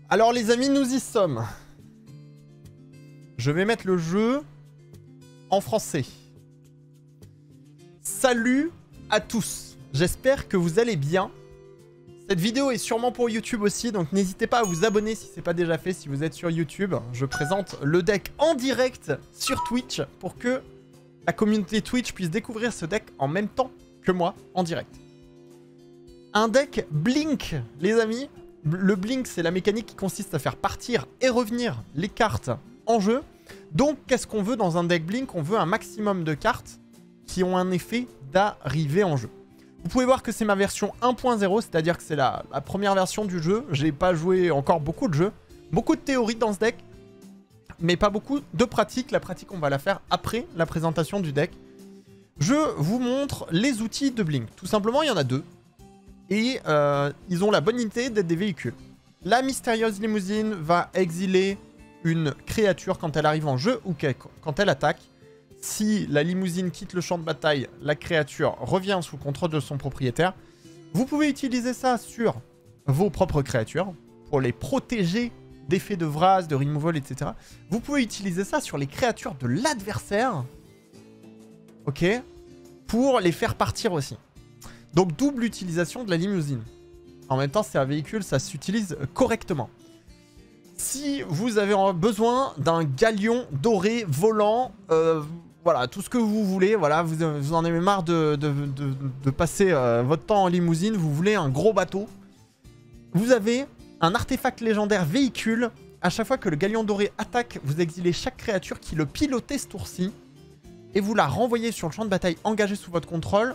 Alors les amis, nous y sommes. Je vais mettre le jeu en français. Salut à tous. J'espère que vous allez bien. Cette vidéo est sûrement pour YouTube aussi, donc n'hésitez pas à vous abonner si ce n'est pas déjà fait, si vous êtes sur YouTube. Je présente le deck en direct sur Twitch pour que la communauté Twitch puisse découvrir ce deck en même temps que moi en direct. Un deck Blink, les amis. Le Blink, c'est la mécanique qui consiste à faire partir et revenir les cartes en jeu. Donc, qu'est-ce qu'on veut dans un deck Blink? On veut un maximum de cartes qui ont un effet d'arrivée en jeu. Vous pouvez voir que c'est ma version 1.0, c'est-à-dire que c'est la première version du jeu. J'ai pas joué encore beaucoup de jeux. Beaucoup de théorie dans ce deck, mais pas beaucoup de pratique. La pratique, on va la faire après la présentation du deck. Je vous montre les outils de Blink. Tout simplement, il y en a deux. Et ils ont la bonne idée d'être des véhicules. La mystérieuse limousine va exiler une créature quand elle arrive en jeu ou quand elle attaque. Si la limousine quitte le champ de bataille, la créature revient sous contrôle de son propriétaire. Vous pouvez utiliser ça sur vos propres créatures pour les protéger d'effets de Vraz, de removal, etc. Vous pouvez utiliser ça sur les créatures de l'adversaire. Ok, pour les faire partir aussi. Donc double utilisation de la limousine. En même temps, c'est un véhicule, ça s'utilise correctement. Si vous avez besoin d'un galion doré volant, voilà, tout ce que vous voulez, voilà, vous en avez marre de passer votre temps en limousine, vous voulez un gros bateau. Vous avez un artefact légendaire véhicule. À chaque fois que le galion doré attaque, vous exilez chaque créature qui le pilotait ce tour-ci et vous la renvoyez sur le champ de bataille engagé sous votre contrôle.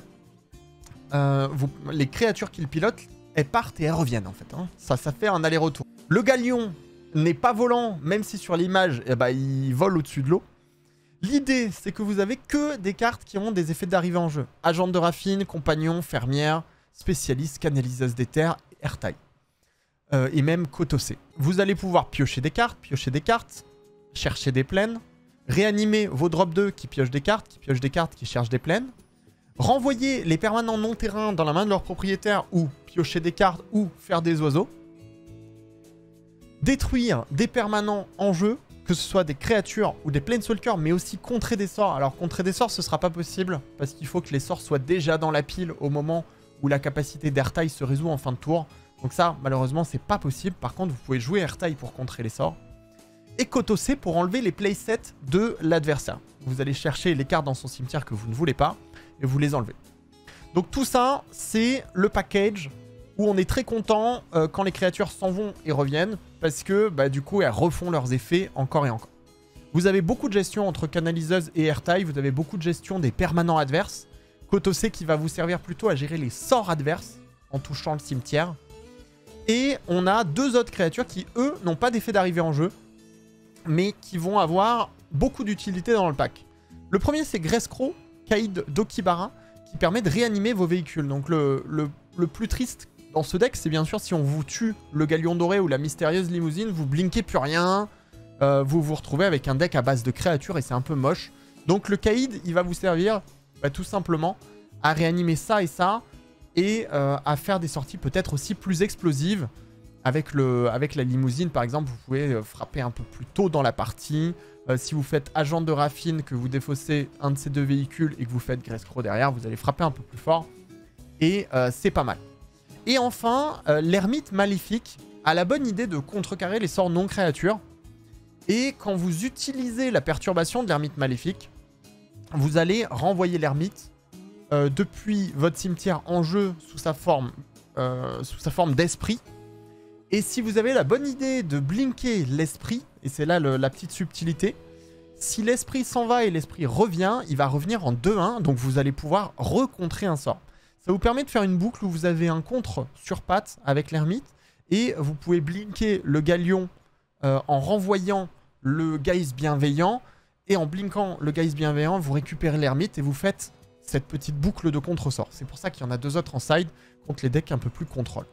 Les créatures qu'il pilote, elles partent et elles reviennent en fait. Hein. Ça fait un aller-retour. Le galion n'est pas volant, même si sur l'image, il vole au-dessus de l'eau. L'idée, c'est que vous avez que des cartes qui ont des effets d'arrivée en jeu. Agente de raffine, compagnon, fermière, spécialiste, canaliseuse d'éther, airtail. Et même Kotossé. Vous allez pouvoir piocher des cartes, chercher des plaines, réanimer vos drop 2 qui piochent des cartes, qui cherchent des plaines. Renvoyer les permanents non-terrain dans la main de leur propriétaire ou piocher des cartes ou faire des oiseaux. Détruire des permanents en jeu, que ce soit des créatures ou des planeswalkers, mais aussi contrer des sorts. Alors contrer des sorts, ce sera pas possible parce qu'il faut que les sorts soient déjà dans la pile au moment où la capacité d'Airtail se résout en fin de tour. Donc ça, malheureusement, c'est pas possible. Par contre, vous pouvez jouer Airtail pour contrer les sorts. Et Kotossé pour enlever les playsets de l'adversaire. Vous allez chercher les cartes dans son cimetière que vous ne voulez pas et vous les enlevez. Donc tout ça, c'est le package où on est très content quand les créatures s'en vont et reviennent parce que du coup, elles refont leurs effets encore et encore. Vous avez beaucoup de gestion entre canaliseuse et airtail, vous avez beaucoup de gestion des permanents adverses. Kotossé qui va vous servir plutôt à gérer les sorts adverses en touchant le cimetière. Et on a deux autres créatures qui, eux, n'ont pas d'effet d'arrivée en jeu, mais qui vont avoir beaucoup d'utilité dans le pack. Le premier, c'est Greskro, Kaïd d'Okibara, qui permet de réanimer vos véhicules. Donc le plus triste dans ce deck, c'est bien sûr si on vous tue le galion doré ou la mystérieuse limousine, vous blinkez plus rien, vous vous retrouvez avec un deck à base de créatures et c'est un peu moche. Donc le Kaïd, il va vous servir tout simplement à réanimer ça et à faire des sorties peut-être aussi plus explosives. Avec la limousine, par exemple, vous pouvez frapper un peu plus tôt dans la partie. Si vous faites agent de raffine, que vous défaussez un de ces deux véhicules et que vous faites Greskro derrière, vous allez frapper un peu plus fort. Et c'est pas mal. Et enfin, l'ermite maléfique a la bonne idée de contrecarrer les sorts non-créatures. Et quand vous utilisez la perturbation de l'ermite maléfique, vous allez renvoyer l'ermite depuis votre cimetière en jeu sous sa forme d'esprit. Et si vous avez la bonne idée de blinker l'esprit, et c'est là la petite subtilité, si l'esprit s'en va et l'esprit revient, il va revenir en 2-1, donc vous allez pouvoir recontrer un sort. Ça vous permet de faire une boucle où vous avez un contre sur patte avec l'ermite, et vous pouvez blinker le galion en renvoyant le Geist bienveillant, et en blinkant le Geist bienveillant, vous récupérez l'ermite et vous faites cette petite boucle de contre-sort. C'est pour ça qu'il y en a deux autres en side contre les decks un peu plus contrôle.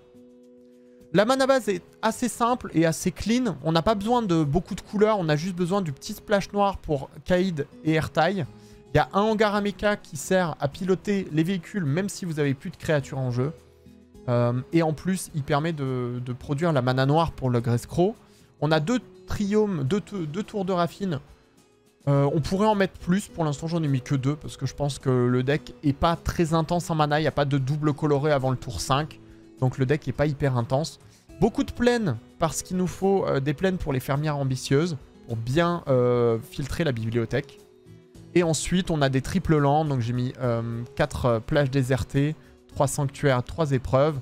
La mana base est assez simple et assez clean. On n'a pas besoin de beaucoup de couleurs. On a juste besoin du petit splash noir pour Kaïd et Airtail. Il y a un hangar à mecha qui sert à piloter les véhicules même si vous n'avez plus de créatures en jeu. Et en plus, il permet de produire la mana noire pour le Greskro. On a 2 triomes, 2 tours de raffine. On pourrait en mettre plus. Pour l'instant, j'en ai mis que 2 parce que je pense que le deck est pas très intense en mana. Il n'y a pas de double coloré avant le tour 5. Donc le deck est pas hyper intense. Beaucoup de plaines parce qu'il nous faut des plaines pour les fermières ambitieuses pour bien filtrer la bibliothèque. Et ensuite, on a des triples lands. Donc j'ai mis 4 plages désertées, 3 sanctuaires, 3 épreuves,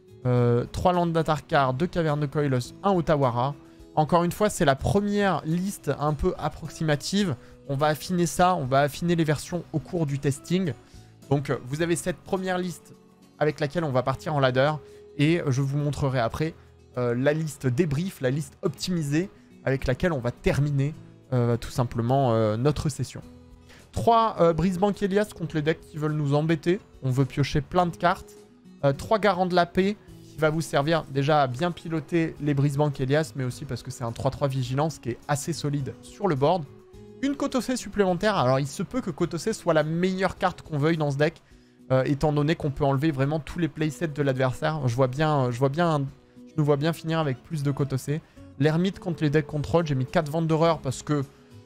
3 landes d'Atarkar, 2 cavernes de Koilos, 1 Otawara. Encore une fois, c'est la première liste un peu approximative. On va affiner ça, on va affiner les versions au cours du testing. Donc vous avez cette première liste avec laquelle on va partir en ladder. Et je vous montrerai après la liste débrief, la liste optimisée avec laquelle on va terminer tout simplement notre session. 3 Brisbank Elias contre les decks qui veulent nous embêter. On veut piocher plein de cartes. 3 Garants de la paix qui va vous servir déjà à bien piloter les Brisbank Elias, mais aussi parce que c'est un 3-3 vigilance qui est assez solide sur le board. Une Kotose supplémentaire. Alors il se peut que Kotose soit la meilleure carte qu'on veuille dans ce deck, étant donné qu'on peut enlever vraiment tous les playsets de l'adversaire. Je nous vois bien finir avec plus de Kotose. L'ermite contre les decks control, j'ai mis 4 Wanderer parce que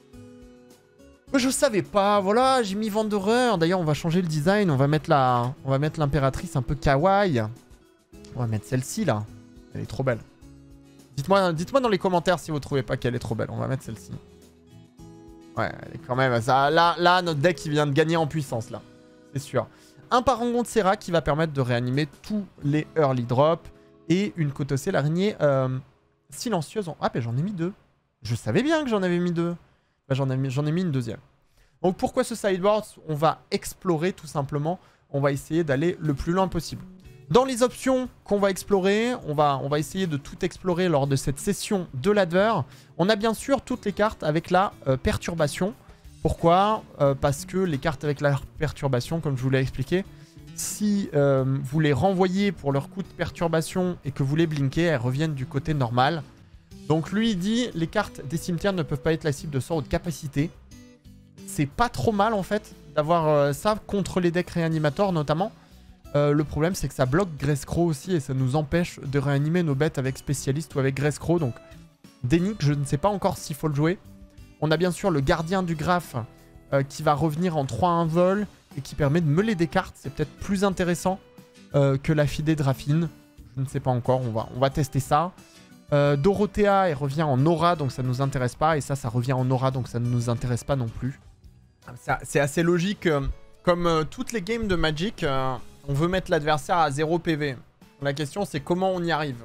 je savais pas, voilà, j'ai mis Wanderer. D'ailleurs, on va changer le design, on va mettre l'impératrice un peu kawaii. On va mettre celle-ci là. Elle est trop belle. Dites-moi dans les commentaires si vous trouvez pas qu'elle est trop belle. On va mettre celle-ci. Ouais, elle est quand même ça. Là, notre deck il vient de gagner en puissance là. C'est sûr. Un Parangon de Serra qui va permettre de réanimer tous les early drops. Et une Kotose, l'araignée silencieuse. Ah, ben j'en ai mis 2. Je savais bien que j'en avais mis 2. Ben, j'en ai mis une deuxième. Donc pourquoi ce sideboard? On va explorer tout simplement. On va essayer d'aller le plus loin possible. Dans les options qu'on va explorer, on va essayer de tout explorer lors de cette session de ladder. On a bien sûr toutes les cartes avec la perturbation. Pourquoi? Parce que les cartes avec la perturbation, comme je vous l'ai expliqué, si vous les renvoyez pour leur coup de perturbation et que vous les blinkez, elles reviennent du côté normal. Donc lui il dit les cartes des cimetières ne peuvent pas être la cible de sort ou de capacité. C'est pas trop mal en fait d'avoir ça contre les decks réanimateurs notamment. Le problème c'est que ça bloque Greskro aussi et ça nous empêche de réanimer nos bêtes avec spécialiste ou avec Greskro. Donc Dénic, je ne sais pas encore s'il faut le jouer. On a bien sûr le gardien du graphe qui va revenir en 3-1 vol et qui permet de meuler des cartes. C'est peut-être plus intéressant que la Fidée de Raffine. Je ne sais pas encore, on va tester ça. Dorothea, elle revient en aura, donc ça ne nous intéresse pas. Et ça revient en aura, donc ça ne nous intéresse pas non plus. C'est assez logique. Comme toutes les games de Magic, on veut mettre l'adversaire à 0 PV. La question, c'est comment on y arrive.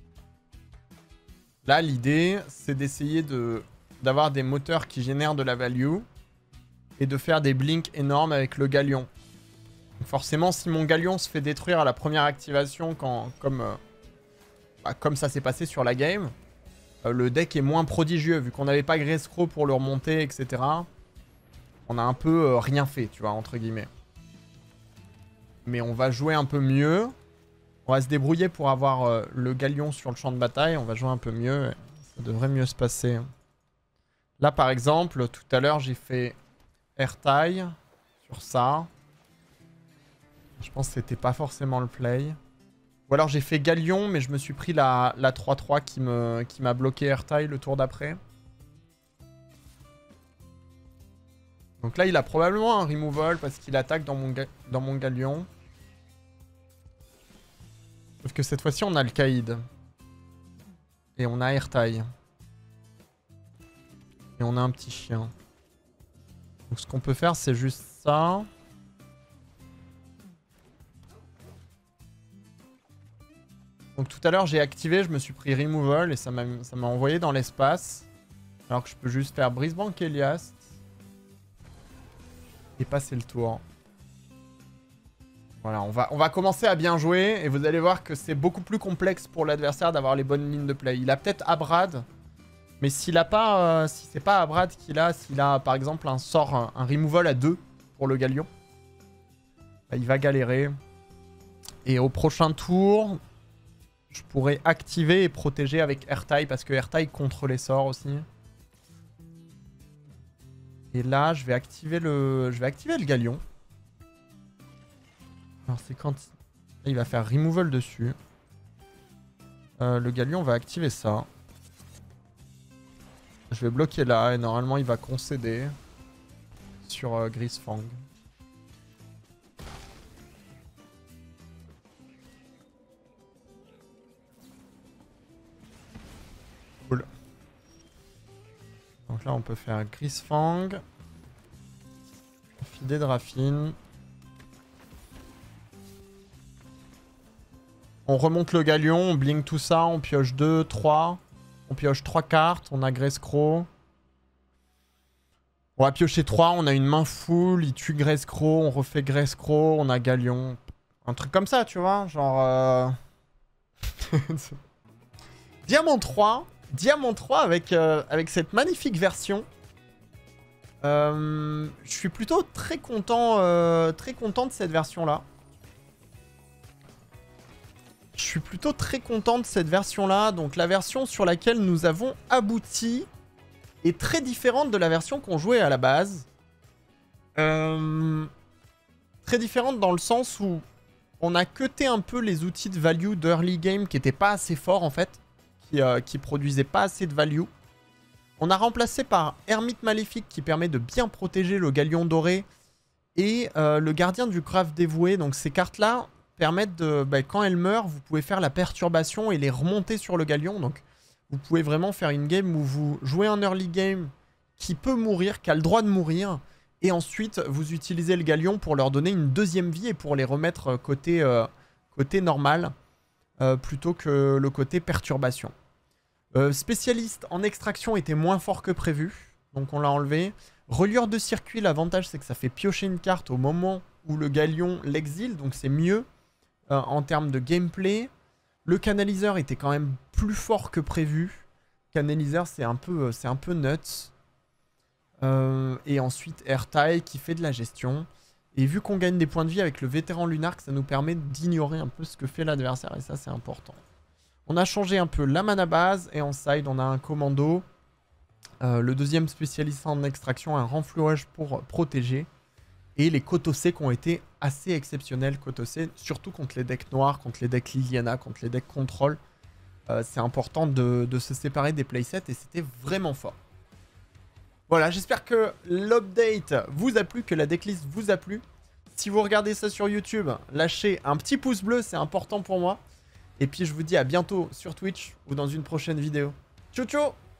Là, l'idée, c'est d'essayer d'avoir des moteurs qui génèrent de la value et de faire des blinks énormes avec le galion. Donc forcément, si mon galion se fait détruire à la première activation, comme ça s'est passé sur la game, le deck est moins prodigieux. Vu qu'on n'avait pas Greskro pour le remonter, etc. On a un peu rien fait, tu vois, entre guillemets. Mais on va jouer un peu mieux. On va se débrouiller pour avoir le galion sur le champ de bataille. On va jouer un peu mieux. Ça devrait mieux se passer. Là, par exemple, tout à l'heure, j'ai fait Airtile sur ça. Je pense que c'était pas forcément le play. Ou alors j'ai fait Galion, mais je me suis pris la 3-3 qui m'a bloqué Airtile le tour d'après. Donc là, il a probablement un removal parce qu'il attaque dans mon Galion. Sauf que cette fois-ci, on a le Kaïd. Et on a Airtile. Et on a un petit chien. Donc ce qu'on peut faire, c'est juste ça. Donc tout à l'heure, j'ai activé, je me suis pris Removal et ça m'a envoyé dans l'espace. Alors que je peux juste faire Brisbank Elias. Et passer le tour. Voilà, on va commencer à bien jouer. Et vous allez voir que c'est beaucoup plus complexe pour l'adversaire d'avoir les bonnes lignes de play. Il a peut-être Abrad. Mais s'il a pas, si c'est pas Abrad qu'il a, s'il a par exemple un sort, un removal à 2 pour le Galion, bah, il va galérer. Et au prochain tour, je pourrais activer et protéger avec Airtile parce que Airtile contre les sorts aussi. Et là, je vais activer le Galion. Alors c'est quand Il va faire removal dessus. Le Galion va activer ça. Je vais bloquer là et normalement il va concéder sur Grisfang. Cool. Donc là on peut faire Grisfang. Fidé de Raffine. On remonte le Galion, on blink tout ça, on pioche 2, 3. On pioche 3 cartes, on a Greskro. On va piocher 3, on a une main full, il tue Greskro, on refait Greskro, on a Galion. Un truc comme ça, tu vois, genre... Diamant 3 avec, avec cette magnifique version. Je suis plutôt très content de cette version-là. Je suis plutôt très content de cette version-là. Donc la version sur laquelle nous avons abouti est très différente de la version qu'on jouait à la base. Très différente dans le sens où on a cuté un peu les outils de value d'early game qui n'étaient pas assez forts en fait. Qui produisaient pas assez de value. On a remplacé par Ermite Maléfique qui permet de bien protéger le Galion Doré. Et le Gardien du Grave Dévoué. Donc ces cartes-là permettent de, quand elles meurent, vous pouvez faire la perturbation et les remonter sur le Galion. Donc vous pouvez vraiment faire une game où vous jouez un early game qui peut mourir, qui a le droit de mourir. Et ensuite vous utilisez le Galion pour leur donner une deuxième vie et pour les remettre côté normal. Plutôt que le côté perturbation. Spécialiste en extraction était moins fort que prévu. Donc on l'a enlevé. Reliure de circuit, l'avantage c'est que ça fait piocher une carte au moment où le Galion l'exile. Donc c'est mieux en termes de gameplay. Le canaliseur était quand même plus fort que prévu. Canaliseur c'est un peu nuts. Et ensuite Airtile qui fait de la gestion. Et vu qu'on gagne des points de vie avec le vétéran Lunark, ça nous permet d'ignorer un peu ce que fait l'adversaire. Et ça c'est important. On a changé un peu la mana base. Et en side on a un commando. Le deuxième spécialiste en extraction, un renflouage pour protéger. Et les Kotosé qui ont été assez exceptionnels. Kotosé, surtout contre les decks noirs, contre les decks Liliana, contre les decks contrôle. C'est important de se séparer des playsets et c'était vraiment fort. Voilà, j'espère que l'update vous a plu, que la decklist vous a plu. Si vous regardez ça sur YouTube, lâchez un petit pouce bleu, c'est important pour moi. Et puis je vous dis à bientôt sur Twitch ou dans une prochaine vidéo. Ciao ciao!